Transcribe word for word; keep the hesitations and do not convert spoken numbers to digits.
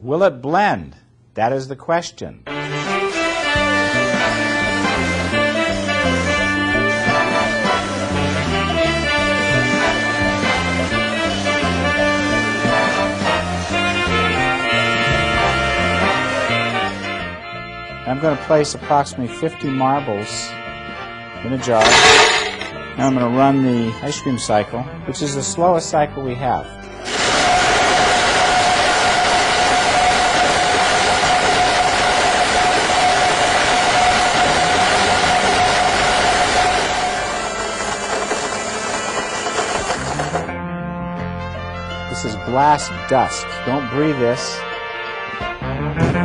Will it blend? That is the question. I'm going to place approximately fifty marbles in a jar. Now I'm going to run the ice cream cycle, which is the slowest cycle we have. This is glass dust. Don't breathe this.